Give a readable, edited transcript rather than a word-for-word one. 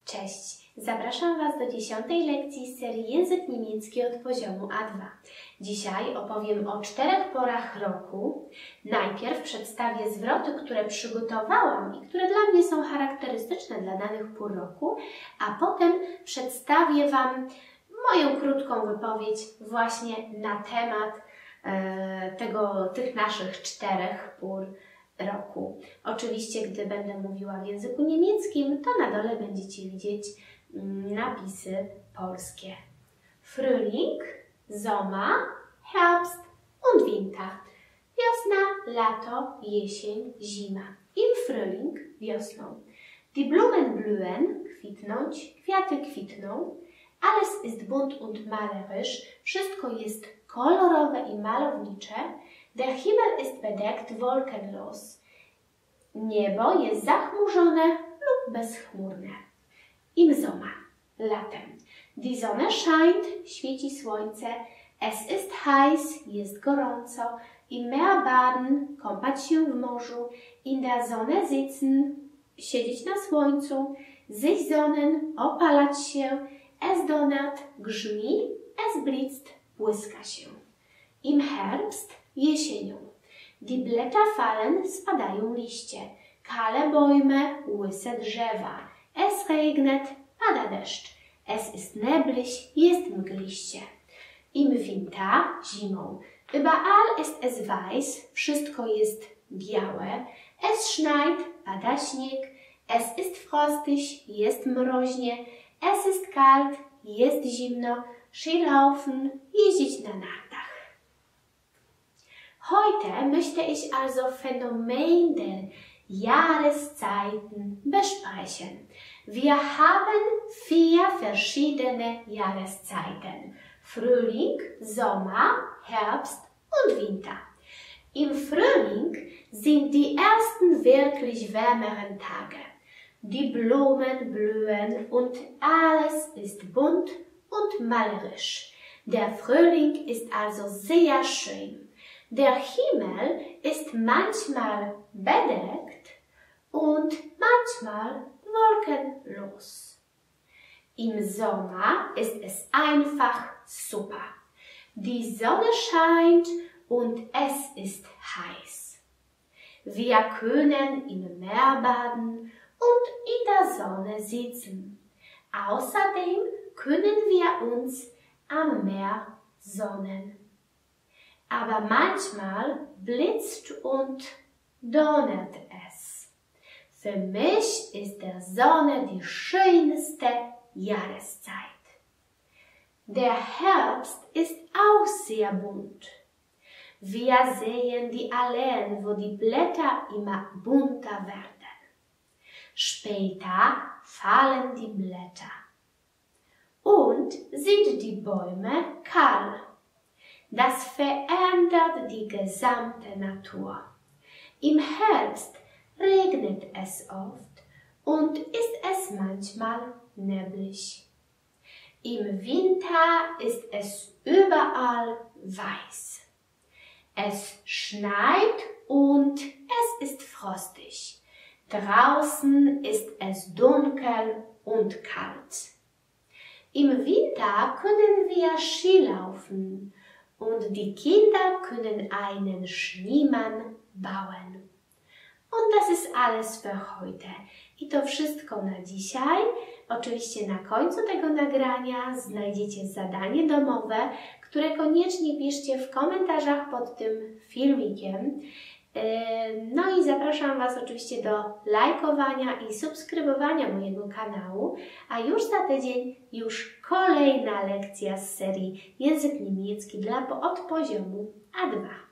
Cześć! Zapraszam Was do 10. lekcji z serii Język niemiecki od poziomu A2. Dzisiaj opowiem o 4 porach roku. Najpierw przedstawię zwroty, które przygotowałam i które dla mnie są charakterystyczne dla danych pór roku, a potem przedstawię Wam moją krótką wypowiedź właśnie na temat tych naszych 4 pór roku. Oczywiście, gdy będę mówiła w języku niemieckim, to na dole będziecie widzieć napisy polskie. Frühling, Sommer, Herbst und Winter. Wiosna, lato, jesień, zima. Im Frühling, wiosną. Die Blumen blühen, kwitnąć, kwiaty kwitną. Alles ist bunt und malerisch, wszystko jest kolorowe i malownicze. Der Himmel ist bedeckt wolkenlos. Niebo jest zachmurzone lub bezchmurne. Im Sommer, latem. Die Sonne scheint, świeci słońce. Es ist heiß, jest gorąco. Im Meer baden, kąpać się w morzu. In der Sonne sitzen, siedzieć na słońcu. Sich sonnen, opalać się. Es donnert, grzmi. Es blitzt, błyska się. Im Herbst, jesienią. Die Blätter fallen, spadają liście. Kahle Bäume, łyse drzewa. Es regnet, pada deszcz. Es ist neblig, jest mgliście. Im Winter, zimą. Überall ist es weiß, wszystko jest białe. Es schneit, pada śnieg. Es ist frostig, jest mroźnie. Es ist kalt, jest zimno. Skilaufen, jeździć na nartach. Heute möchte ich also Phänomen der Jahreszeiten besprechen. Wir haben 4 verschiedene Jahreszeiten. Frühling, Sommer, Herbst und Winter. Im Frühling sind die ersten wirklich wärmeren Tage. Die Blumen blühen und alles ist bunt und malerisch. Der Frühling ist also sehr schön. Der Himmel ist manchmal bedeckt und manchmal wolkenlos. Im Sommer ist es einfach super. Die Sonne scheint und es ist heiß. Wir können im Meer baden und in der Sonne sitzen. Außerdem können wir uns am Meer sonnen. Aber manchmal blitzt und donnert es. Für mich ist der Sonne die schönste Jahreszeit. Der Herbst ist auch sehr bunt. Wir sehen die Alleen, wo die Blätter immer bunter werden. Später fallen die Blätter. Und sind die Bäume kahl. Das verändert die gesamte Natur. Im Herbst regnet es oft und ist es manchmal neblig. Im Winter ist es überall weiß. Es schneit und es ist frostig. Draußen ist es dunkel und kalt. Im Winter können wir Skilaufen und die Kinder können einen Schneemann bauen. Und das ist alles für heute. I to wszystko na dzisiaj. Oczywiście na końcu tego nagrania znajdziecie zadanie domowe, które koniecznie piszcie w komentarzach pod tym filmikiem. No i zapraszam Was oczywiście do lajkowania i subskrybowania mojego kanału, a już za tydzień kolejna lekcja z serii Język niemiecki od poziomu A2.